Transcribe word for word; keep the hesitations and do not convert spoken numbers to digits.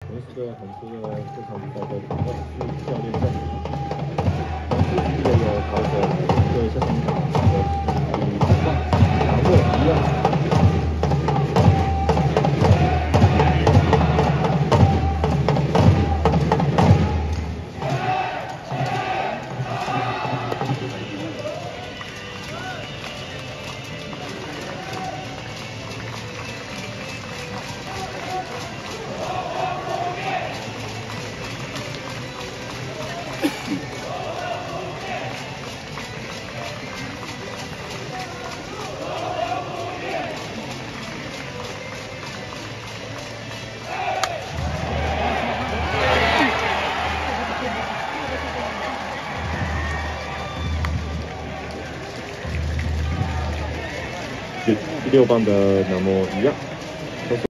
同时的很多的这场比赛的二十四教练阵容，那实际的有陶喆，对这场比赛的是以杨乐一样。 第六棒的南模一样。